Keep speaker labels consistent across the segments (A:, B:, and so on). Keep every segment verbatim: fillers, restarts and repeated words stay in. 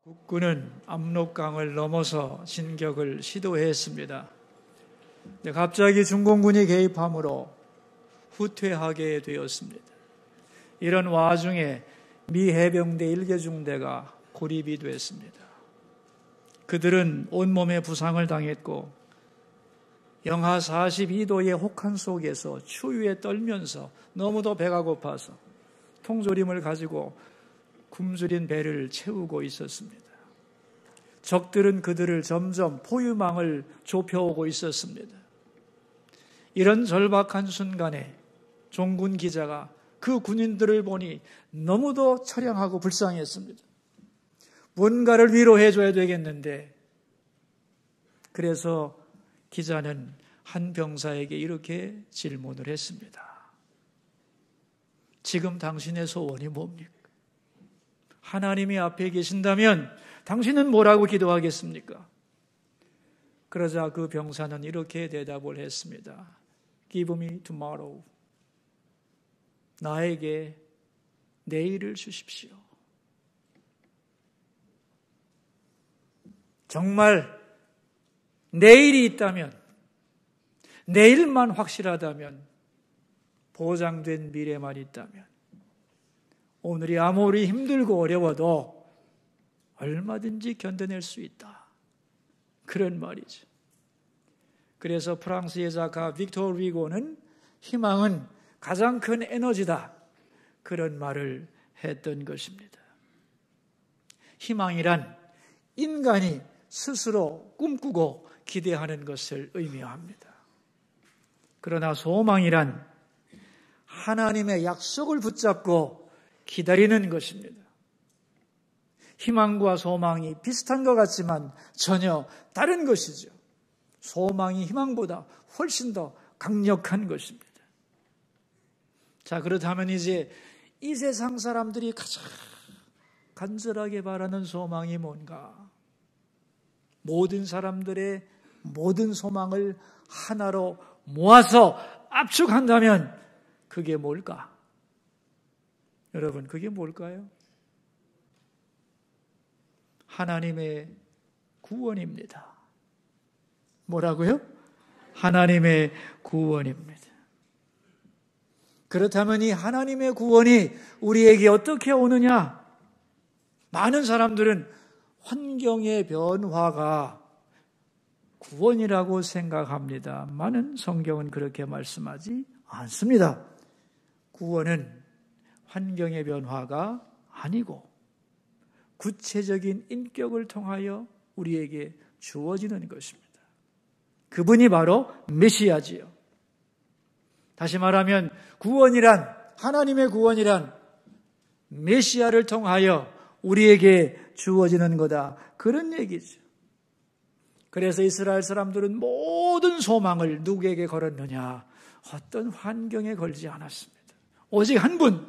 A: 국군은 압록강을 넘어서 진격을 시도했습니다. 갑자기 중공군이 개입함으로 후퇴하게 되었습니다. 이런 와중에 미 해병대 일 개 중대가 고립이 됐습니다. 그들은 온몸에 부상을 당했고 영하 사십이 도의 혹한 속에서 추위에 떨면서 너무도 배가 고파서 통조림을 가지고 굶주린 배를 채우고 있었습니다. 적들은 그들을 점점 포유망을 좁혀오고 있었습니다. 이런 절박한 순간에 종군 기자가 그 군인들을 보니 너무도 처량하고 불쌍했습니다. 뭔가를 위로해줘야 되겠는데, 그래서 기자는 한 병사에게 이렇게 질문을 했습니다. 지금 당신의 소원이 뭡니까? 하나님이 앞에 계신다면 당신은 뭐라고 기도하겠습니까? 그러자 그 병사는 이렇게 대답을 했습니다. Give me tomorrow. 나에게 내일을 주십시오. 정말 내일이 있다면, 내일만 확실하다면, 보장된 미래만 있다면 오늘이 아무리 힘들고 어려워도 얼마든지 견뎌낼 수 있다. 그런 말이죠. 그래서 프랑스의 작가 빅토르 위고는 희망은 가장 큰 에너지다. 그런 말을 했던 것입니다. 희망이란 인간이 스스로 꿈꾸고 기대하는 것을 의미합니다. 그러나 소망이란 하나님의 약속을 붙잡고 기다리는 것입니다. 희망과 소망이 비슷한 것 같지만 전혀 다른 것이죠. 소망이 희망보다 훨씬 더 강력한 것입니다. 자, 그렇다면 이제 이 세상 사람들이 가장 간절하게 바라는 소망이 뭔가? 모든 사람들의 모든 소망을 하나로 모아서 압축한다면 그게 뭘까? 여러분, 그게 뭘까요? 하나님의 구원입니다. 뭐라고요? 하나님의 구원입니다. 그렇다면 이 하나님의 구원이 우리에게 어떻게 오느냐? 많은 사람들은 환경의 변화가 구원이라고 생각합니다. 많은 성경은 그렇게 말씀하지 않습니다. 구원은 환경의 변화가 아니고 구체적인 인격을 통하여 우리에게 주어지는 것입니다. 그분이 바로 메시아지요. 다시 말하면 구원이란, 하나님의 구원이란 메시아를 통하여 우리에게 주어지는 거다. 그런 얘기죠. 그래서 이스라엘 사람들은 모든 소망을 누구에게 걸었느냐? 어떤 환경에 걸지 않았습니다. 오직 한 분,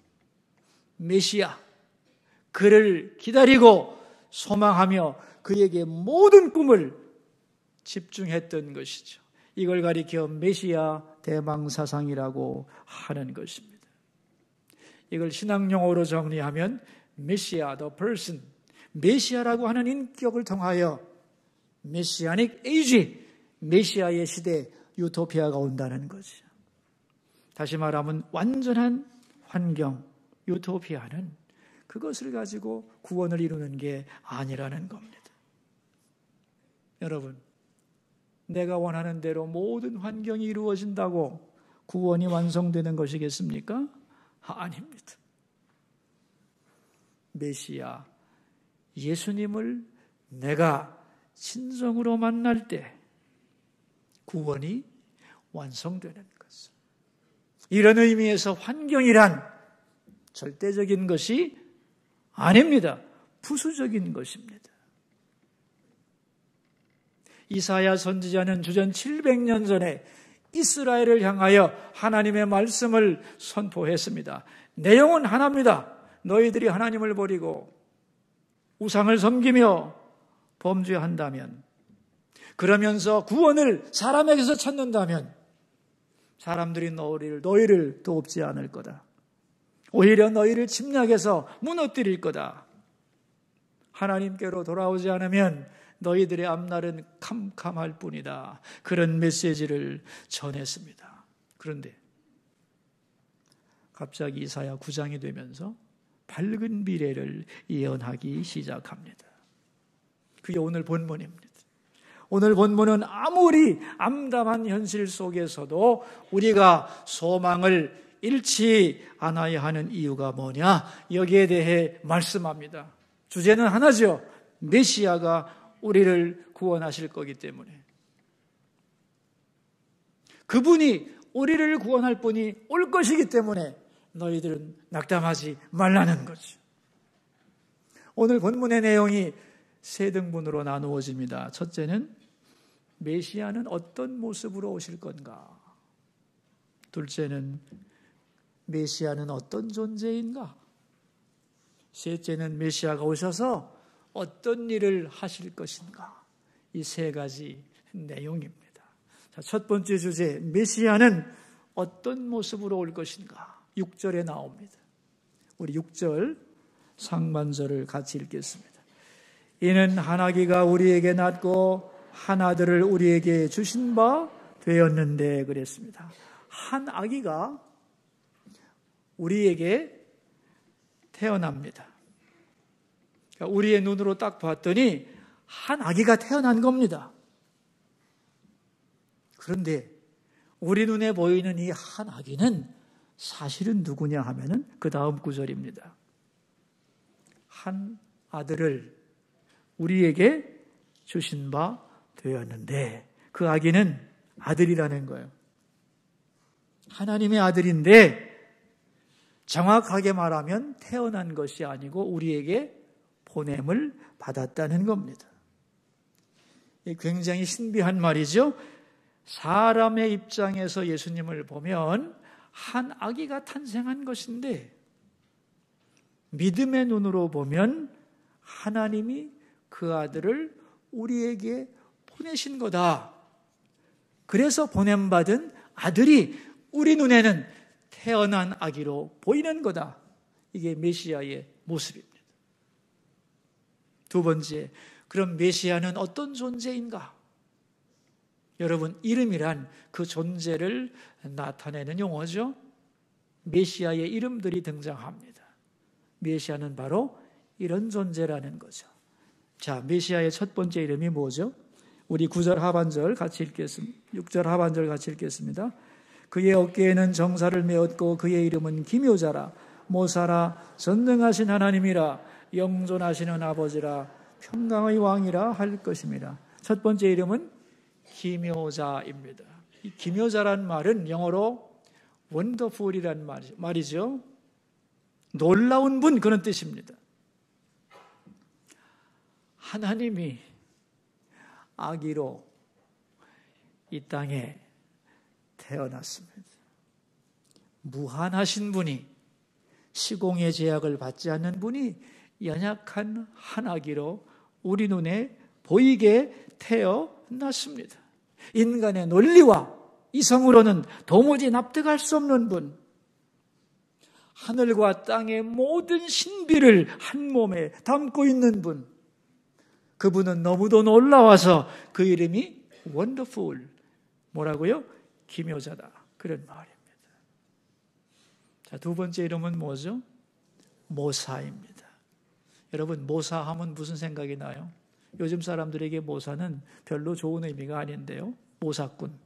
A: 메시아. 그를 기다리고 소망하며 그에게 모든 꿈을 집중했던 것이죠. 이걸 가리켜 메시아 대망사상이라고 하는 것입니다. 이걸 신학용어로 정리하면 메시아, the person, 메시아라고 하는 인격을 통하여 메시아닉 에이지, 메시아의 시대, 유토피아가 온다는 거죠. 다시 말하면 완전한 환경, 유토피아는 그것을 가지고 구원을 이루는 게 아니라는 겁니다. 여러분, 내가 원하는 대로 모든 환경이 이루어진다고 구원이 완성되는 것이겠습니까? 아닙니다. 메시아, 예수님을 내가 진정으로 만날 때 구원이 완성되는 것을. 이런 의미에서 환경이란 절대적인 것이 아닙니다. 부수적인 것입니다. 이사야 선지자는 주전 칠백 년 전에 이스라엘을 향하여 하나님의 말씀을 선포했습니다. 내용은 하나입니다. 너희들이 하나님을 버리고 우상을 섬기며 범죄한다면, 그러면서 구원을 사람에게서 찾는다면 사람들이 너희를, 너희를 돕지 않을 거다. 오히려 너희를 침략해서 무너뜨릴 거다. 하나님께로 돌아오지 않으면 너희들의 앞날은 캄캄할 뿐이다. 그런 메시지를 전했습니다. 그런데 갑자기 이사야 구 장이 되면서 밝은 미래를 예언하기 시작합니다. 그게 오늘 본문입니다. 오늘 본문은 아무리 암담한 현실 속에서도 우리가 소망을 잃지 않아야 하는 이유가 뭐냐? 여기에 대해 말씀합니다. 주제는 하나죠. 메시아가 우리를 구원하실 거기 때문에. 그분이 우리를 구원할 분이 올 것이기 때문에 너희들은 낙담하지 말라는 거죠. 오늘 본문의 내용이 세 등분으로 나누어집니다. 첫째는 메시아는 어떤 모습으로 오실 건가? 둘째는 메시아는 어떤 존재인가? 셋째는 메시아가 오셔서 어떤 일을 하실 것인가? 이 세 가지 내용입니다. 자, 첫 번째 주제, 메시아는 어떤 모습으로 올 것인가? 육 절에 나옵니다. 우리 육 절 상반절을 같이 읽겠습니다. 이는 한 아기가 우리에게 낳고 한 아들을 우리에게 주신 바 되었는데 그랬습니다. 한 아기가 우리에게 태어납니다. 그러니까 우리의 눈으로 딱 봤더니 한 아기가 태어난 겁니다. 그런데 우리 눈에 보이는 이 한 아기는 사실은 누구냐 하면은 그 다음 구절입니다. 한 아들을 우리에게 주신 바 되었는데 그 아기는 아들이라는 거예요. 하나님의 아들인데 정확하게 말하면 태어난 것이 아니고 우리에게 보냄을 받았다는 겁니다. 굉장히 신비한 말이죠. 사람의 입장에서 예수님을 보면 한 아기가 탄생한 것인데 믿음의 눈으로 보면 하나님이 그 아들을 우리에게 보내신 거다. 그래서 보냄받은 아들이 우리 눈에는 태어난 아기로 보이는 거다. 이게 메시아의 모습입니다. 두 번째, 그럼 메시아는 어떤 존재인가? 여러분, 이름이란 그 존재를 나타내는 용어죠. 메시아의 이름들이 등장합니다. 메시아는 바로 이런 존재라는 거죠. 자, 메시아의 첫 번째 이름이 뭐죠? 우리 구 절 하반절 같이 읽겠습니다. 육 절 하반절 같이 읽겠습니다. 그의 어깨에는 정사를 메었고 그의 이름은 기묘자라 모사라 전능하신 하나님이라 영존하시는 아버지라 평강의 왕이라 할 것입니다. 첫 번째 이름은 기묘자입니다. 이 기묘자란 말은 영어로 wonderful이라는 말이죠. 놀라운 분, 그런 뜻입니다. 하나님이 아기로 이 땅에 태어났습니다. 무한하신 분이, 시공의 제약을 받지 않는 분이 연약한 한 아기로 우리 눈에 보이게 태어났습니다. 인간의 논리와 이성으로는 도무지 납득할 수 없는 분, 하늘과 땅의 모든 신비를 한 몸에 담고 있는 분, 그분은 너무도 놀라워서 그 이름이 원더풀, 뭐라고요? 기묘자다, 그런 말입니다. 자, 두 번째 이름은 뭐죠? 모사입니다. 여러분, 모사하면 무슨 생각이 나요? 요즘 사람들에게 모사는 별로 좋은 의미가 아닌데요. 모사꾼,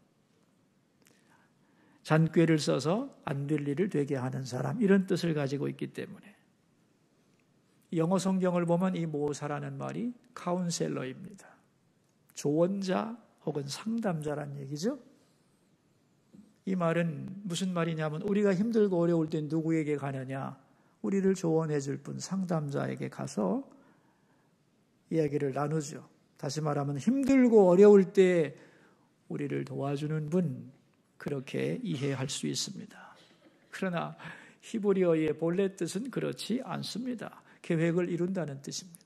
A: 잔꾀를 써서 안 될 일을 되게 하는 사람, 이런 뜻을 가지고 있기 때문에 영어 성경을 보면 이 모사라는 말이 카운셀러입니다. 조언자 혹은 상담자란 얘기죠. 이 말은 무슨 말이냐면 우리가 힘들고 어려울 때 누구에게 가느냐? 우리를 조언해 줄 분, 상담자에게 가서 이야기를 나누죠. 다시 말하면 힘들고 어려울 때 우리를 도와주는 분, 그렇게 이해할 수 있습니다. 그러나 히브리어의 본래 뜻은 그렇지 않습니다. 계획을 이룬다는 뜻입니다.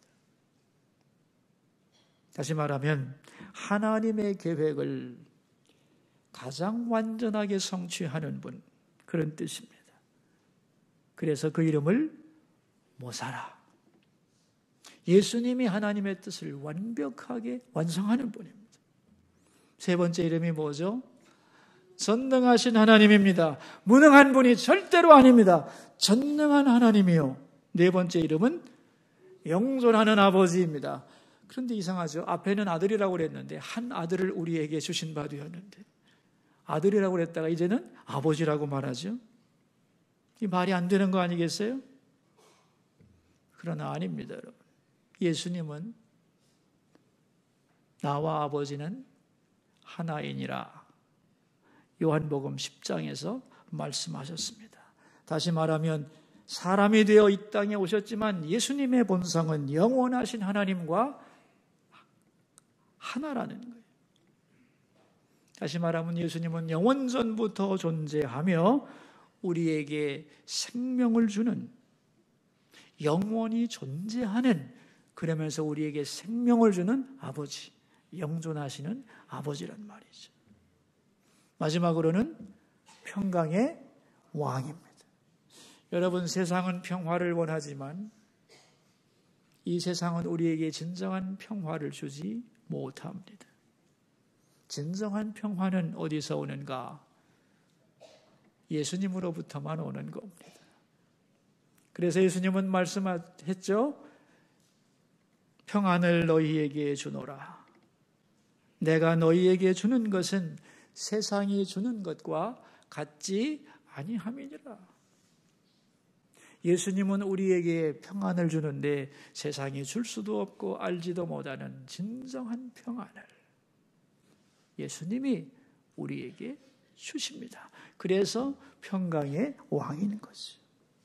A: 다시 말하면 하나님의 계획을 가장 완전하게 성취하는 분, 그런 뜻입니다. 그래서 그 이름을 모사라, 예수님이 하나님의 뜻을 완벽하게 완성하는 분입니다. 세 번째 이름이 뭐죠? 전능하신 하나님입니다. 무능한 분이 절대로 아닙니다. 전능한 하나님이요. 네 번째 이름은 영존하는 아버지입니다. 그런데 이상하죠. 앞에는 아들이라고 그랬는데 한 아들을 우리에게 주신 바 되었는데 아들이라고 그랬다가 이제는 아버지라고 말하죠. 이 말이 안 되는 거 아니겠어요? 그러나 아닙니다, 여러분. 예수님은 나와 아버지는 하나이니라 요한복음 십 장에서 말씀하셨습니다. 다시 말하면 사람이 되어 이 땅에 오셨지만 예수님의 본성은 영원하신 하나님과 하나라는 거예요. 다시 말하면 예수님은 영원전부터 존재하며 우리에게 생명을 주는, 영원히 존재하는, 그러면서 우리에게 생명을 주는 아버지, 영존하시는 아버지란 말이죠. 마지막으로는 평강의 왕입니다. 여러분, 세상은 평화를 원하지만 이 세상은 우리에게 진정한 평화를 주지 못합니다. 진정한 평화는 어디서 오는가? 예수님으로부터만 오는 겁니다. 그래서 예수님은 말씀했죠. 평안을 너희에게 주노라. 내가 너희에게 주는 것은 세상이 주는 것과 같지 아니함이니라. 예수님은 우리에게 평안을 주는데 세상이 줄 수도 없고 알지도 못하는 진정한 평안을 예수님이 우리에게 주십니다. 그래서 평강의 왕인 거죠.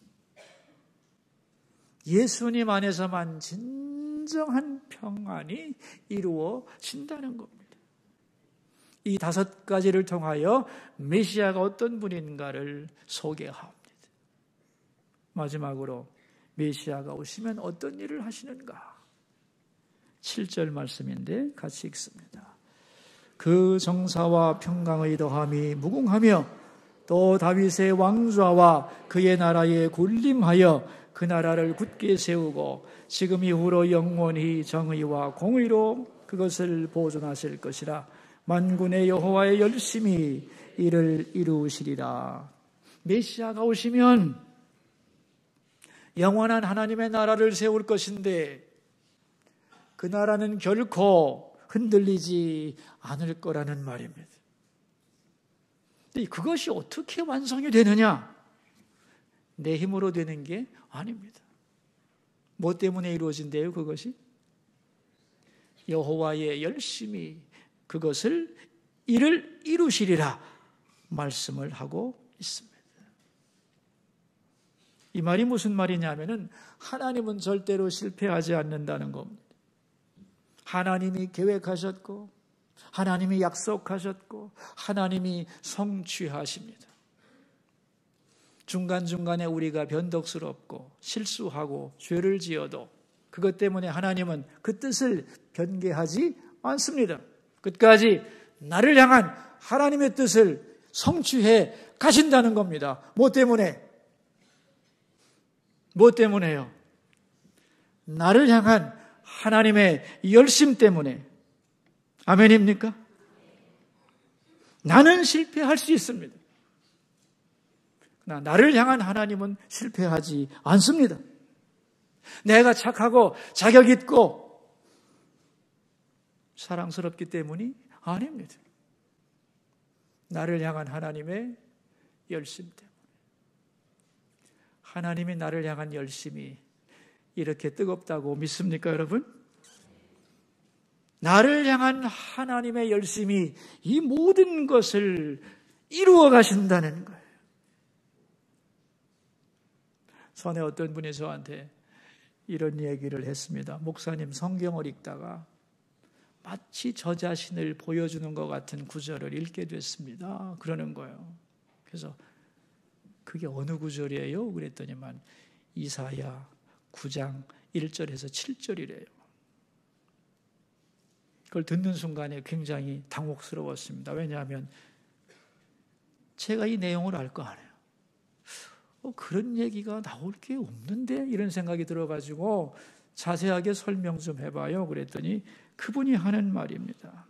A: 예수님 안에서만 진정한 평안이 이루어진다는 겁니다. 이 다섯 가지를 통하여 메시아가 어떤 분인가를 소개합니다. 마지막으로 메시아가 오시면 어떤 일을 하시는가? 칠 절 말씀인데 같이 읽습니다. 그 정사와 평강의 더함이 무궁하며 또 다윗의 왕좌와 그의 나라에 군림하여 그 나라를 굳게 세우고 지금 이후로 영원히 정의와 공의로 그것을 보존하실 것이라. 만군의 여호와의 열심히 이를 이루시리라. 메시아가 오시면 영원한 하나님의 나라를 세울 것인데 그 나라는 결코 흔들리지 않을 거라는 말입니다. 근데 그것이 어떻게 완성이 되느냐? 내 힘으로 되는 게 아닙니다. 뭐 때문에 이루어진대요, 그것이? 여호와의 열심히 그것을 이를 이루시리라 말씀을 하고 있습니다. 이 말이 무슨 말이냐면은 하나님은 절대로 실패하지 않는다는 겁니다. 하나님이 계획하셨고 하나님이 약속하셨고 하나님이 성취하십니다. 중간중간에 우리가 변덕스럽고 실수하고 죄를 지어도 그것 때문에 하나님은 그 뜻을 변개하지 않습니다. 끝까지 나를 향한 하나님의 뜻을 성취해 가신다는 겁니다. 뭐 때문에? 뭐 때문에요? 나를 향한 하나님의 열심 때문에. 아멘입니까? 나는 실패할 수 있습니다. 그러나 나를 향한 하나님은 실패하지 않습니다. 내가 착하고 자격 있고 사랑스럽기 때문이 아닙니다. 나를 향한 하나님의 열심 때문에. 하나님이 나를 향한 열심이 이렇게 뜨겁다고 믿습니까, 여러분? 나를 향한 하나님의 열심이 이 모든 것을 이루어 가신다는 거예요. 전에 어떤 분이 저한테 이런 얘기를 했습니다. 목사님, 성경을 읽다가 마치 저 자신을 보여주는 것 같은 구절을 읽게 됐습니다. 그러는 거예요. 그래서 그게 어느 구절이에요? 그랬더니만 이사야 구 장 일 절에서 칠 절이래요. 그걸 듣는 순간에 굉장히 당혹스러웠습니다. 왜냐하면 제가 이 내용을 알 거 아니에요. 어, 그런 얘기가 나올 게 없는데 이런 생각이 들어가지고 자세하게 설명 좀 해봐요. 그랬더니 그분이 하는 말입니다.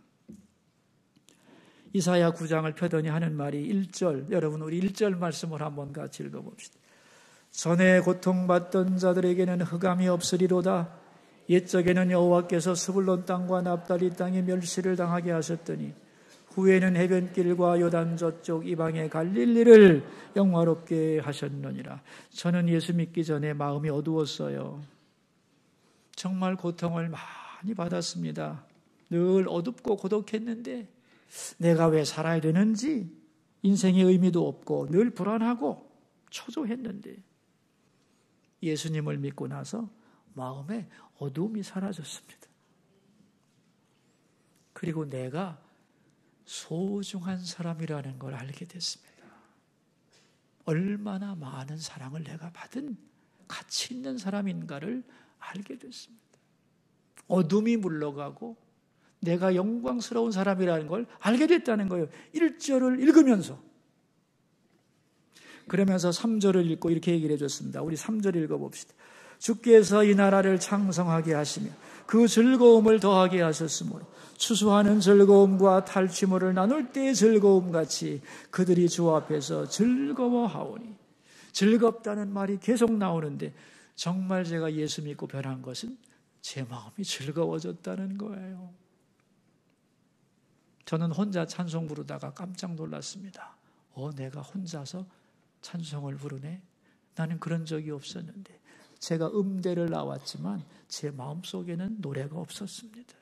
A: 이사야 구 장을 펴더니 하는 말이 일 절, 여러분 우리 일 절 말씀을 한번 같이 읽어봅시다. 전에 고통받던 자들에게는 흑암이 없으리로다. 옛적에는 여호와께서 스불론 땅과 납달리 땅에 멸시를 당하게 하셨더니 후에는 해변길과 요단 저쪽 이방의 갈릴리를 영화롭게 하셨느니라. 저는 예수 믿기 전에 마음이 어두웠어요. 정말 고통을 많이 받았습니다. 늘 어둡고 고독했는데 내가 왜 살아야 되는지 인생의 의미도 없고 늘 불안하고 초조했는데 예수님을 믿고 나서 마음에 어두움이 사라졌습니다. 그리고 내가 소중한 사람이라는 걸 알게 됐습니다. 얼마나 많은 사랑을 내가 받은 가치 있는 사람인가를 알게 됐습니다. 어둠이 물러가고 내가 영광스러운 사람이라는 걸 알게 됐다는 거예요. 일 절을 읽으면서. 그러면서 삼 절을 읽고 이렇게 얘기를 해줬습니다. 우리 삼 절 읽어봅시다. 주께서 이 나라를 창성하게 하시며 그 즐거움을 더하게 하셨으므로 추수하는 즐거움과 탈취물을 나눌 때의 즐거움같이 그들이 주 앞에서 즐거워하오니. 즐겁다는 말이 계속 나오는데 정말 제가 예수 믿고 변한 것은 제 마음이 즐거워졌다는 거예요. 저는 혼자 찬송 부르다가 깜짝 놀랐습니다. 어, 내가 혼자서 찬송을 부르네? 나는 그런 적이 없었는데 제가 음대를 나왔지만 제 마음속에는 노래가 없었습니다.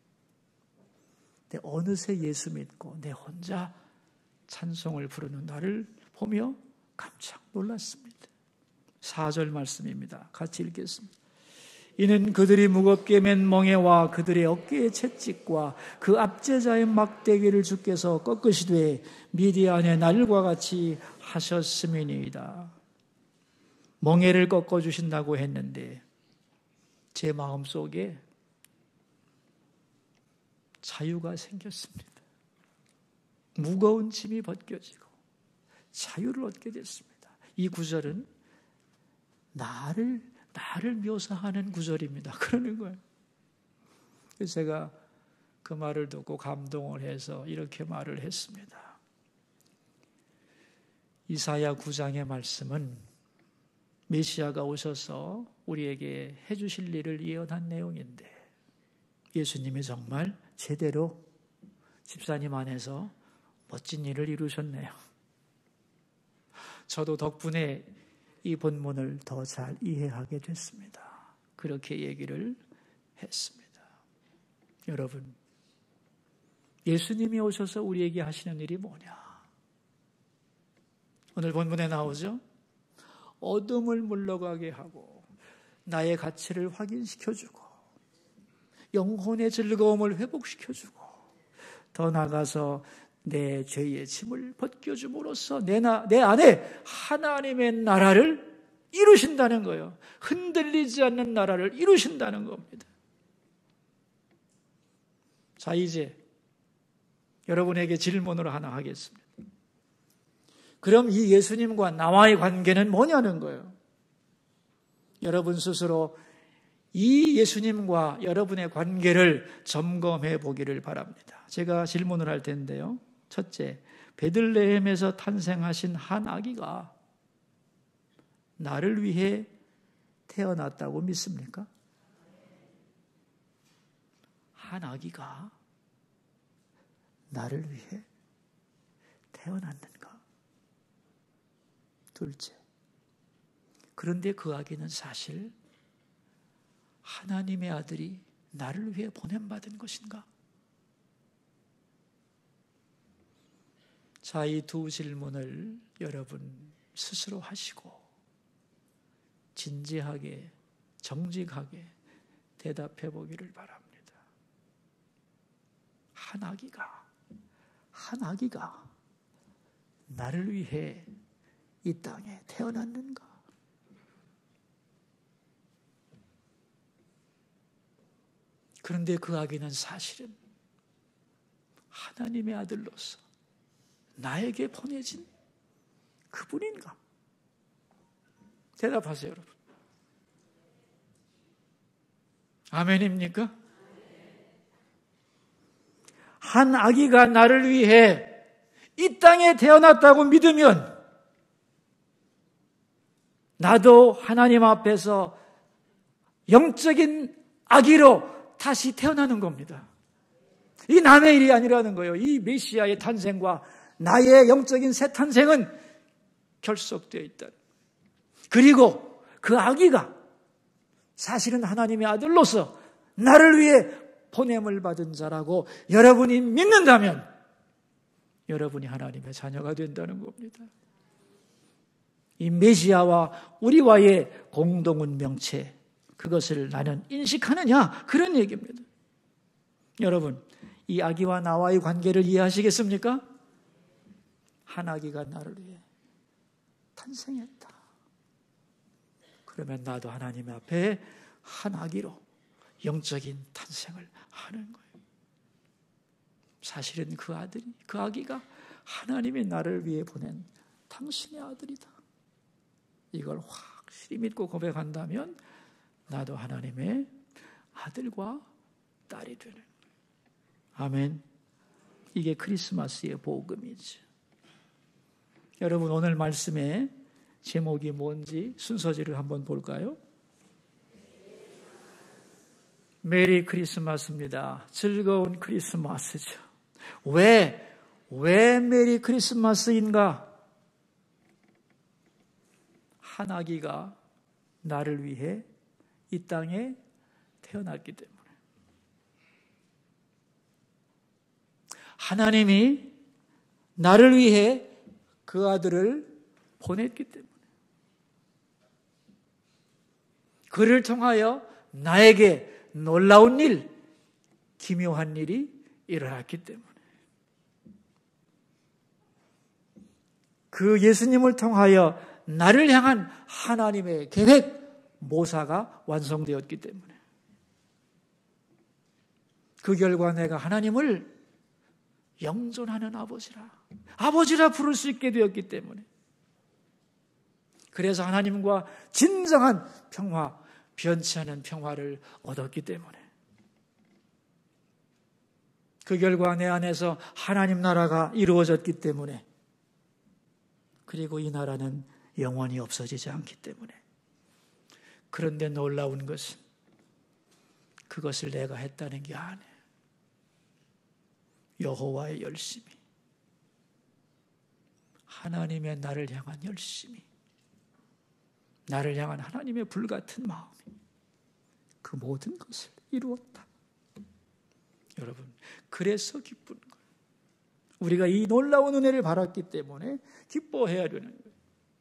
A: 근데 어느새 예수 믿고 내 혼자 찬송을 부르는 나를 보며 깜짝 놀랐습니다. 사 절 말씀입니다. 같이 읽겠습니다. 이는 그들이 무겁게 맨 멍에와 그들의 어깨의 채찍과 그 압제자의 막대기를 주께서 꺾으시되 미디안의 날과 같이 하셨음이니이다. 멍에를 꺾어주신다고 했는데 제 마음속에 자유가 생겼습니다. 무거운 짐이 벗겨지고 자유를 얻게 됐습니다. 이 구절은 나를 나를 묘사하는 구절입니다. 그러는 거예요. 그래서 제가 그 말을 듣고 감동을 해서 이렇게 말을 했습니다. 이사야 구 장의 말씀은 메시아가 오셔서 우리에게 해주실 일을 예언한 내용인데 예수님이 정말 제대로 집사님 안에서 멋진 일을 이루셨네요. 저도 덕분에 이 본문을 더 잘 이해하게 됐습니다. 그렇게 얘기를 했습니다. 여러분, 예수님이 오셔서 우리에게 하시는 일이 뭐냐? 오늘 본문에 나오죠? 어둠을 물러가게 하고 나의 가치를 확인시켜주고 영혼의 즐거움을 회복시켜주고 더 나아가서 내 죄의 짐을 벗겨줌으로써 내, 나, 내 안에 하나님의 나라를 이루신다는 거예요. 흔들리지 않는 나라를 이루신다는 겁니다. 자, 이제 여러분에게 질문을 하나 하겠습니다. 그럼 이 예수님과 나와의 관계는 뭐냐는 거예요. 여러분 스스로 이 예수님과 여러분의 관계를 점검해 보기를 바랍니다. 제가 질문을 할 텐데요. 첫째, 베들레헴에서 탄생하신 한 아기가 나를 위해 태어났다고 믿습니까? 한 아기가 나를 위해 태어났는가? 둘째, 그런데 그 아기는 사실 하나님의 아들이 나를 위해 보냄받은 것인가? 자, 이 두 질문을 여러분 스스로 하시고 진지하게, 정직하게 대답해 보기를 바랍니다. 한 아기가, 한 아기가 나를 위해 이 땅에 태어났는가? 그런데 그 아기는 사실은 하나님의 아들로서 나에게 보내진 그분인가? 대답하세요, 여러분. 아멘입니까? 한 아기가 나를 위해 이 땅에 태어났다고 믿으면 나도 하나님 앞에서 영적인 아기로 다시 태어나는 겁니다. 이 남의 일이 아니라는 거예요. 이 메시아의 탄생과 나의 영적인 새 탄생은 결속되어 있다. 그리고 그 아기가 사실은 하나님의 아들로서 나를 위해 보냄을 받은 자라고 여러분이 믿는다면 여러분이 하나님의 자녀가 된다는 겁니다. 이 메시아와 우리와의 공동운명체, 그것을 나는 인식하느냐, 그런 얘기입니다. 여러분, 이 아기와 나와의 관계를 이해하시겠습니까? 한 아기가 나를 위해 탄생했다. 그러면 나도 하나님 앞에 한 아기로 영적인 탄생을 하는 거예요. 사실은 그 아들이, 그 아기가 하나님이 나를 위해 보낸 당신의 아들이다. 이걸 확실히 믿고 고백한다면 나도 하나님의 아들과 딸이 되는 거예요. 아멘. 이게 크리스마스의 복음이죠. 여러분, 오늘 말씀의 제목이 뭔지 순서지를 한번 볼까요? 메리 크리스마스입니다. 즐거운 크리스마스죠. 왜, 왜 메리 크리스마스인가? 한 아기가 나를 위해 이 땅에 태어났기 때문에. 하나님이 나를 위해 그 아들을 보냈기 때문에. 그를 통하여 나에게 놀라운 일, 기묘한 일이 일어났기 때문에. 그 예수님을 통하여 나를 향한 하나님의 계획, 모사가 완성되었기 때문에. 그 결과 내가 하나님을 영존하는 아버지라, 아버지라 부를 수 있게 되었기 때문에. 그래서 하나님과 진정한 평화, 변치 않은 평화를 얻었기 때문에. 그 결과 내 안에서 하나님 나라가 이루어졌기 때문에. 그리고 이 나라는 영원히 없어지지 않기 때문에. 그런데 놀라운 것은 그것을 내가 했다는 게 아니에요. 여호와의 열심이, 하나님의 나를 향한 열심이, 나를 향한 하나님의 불같은 마음이 그 모든 것을 이루었다. 여러분, 그래서 기쁜 거예요. 우리가 이 놀라운 은혜를 받았기 때문에 기뻐해야 되는 거예요.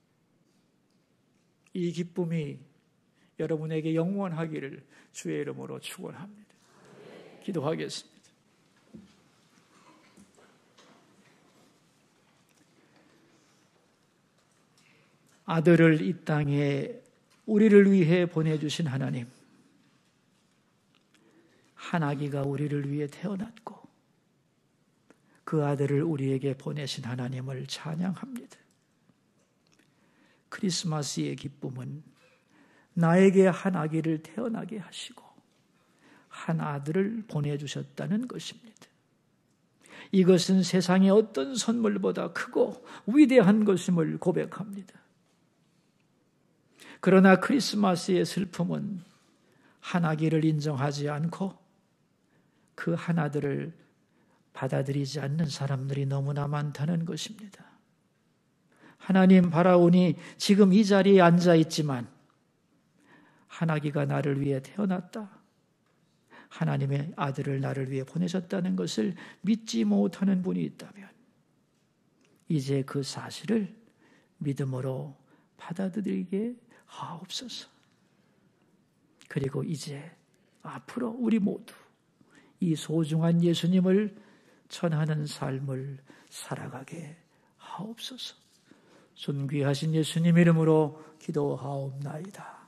A: 이 기쁨이 여러분에게 영원하기를 주의 이름으로 축원합니다. 기도하겠습니다. 아들을 이 땅에 우리를 위해 보내주신 하나님, 한 아기가 우리를 위해 태어났고 그 아들을 우리에게 보내신 하나님을 찬양합니다. 크리스마스의 기쁨은 나에게 한 아기를 태어나게 하시고 한 아들을 보내주셨다는 것입니다. 이것은 세상의 어떤 선물보다 크고 위대한 것임을 고백합니다. 그러나 크리스마스의 슬픔은 한 아기를 인정하지 않고 그 한 아들을 받아들이지 않는 사람들이 너무나 많다는 것입니다. 하나님 바라오니 지금 이 자리에 앉아 있지만 한 아기가 나를 위해 태어났다, 하나님의 아들을 나를 위해 보내셨다는 것을 믿지 못하는 분이 있다면 이제 그 사실을 믿음으로 받아들이게 하옵소서. 그리고 이제 앞으로 우리 모두 이 소중한 예수님을 전하는 삶을 살아가게 하옵소서. 존귀하신 예수님 이름으로 기도하옵나이다.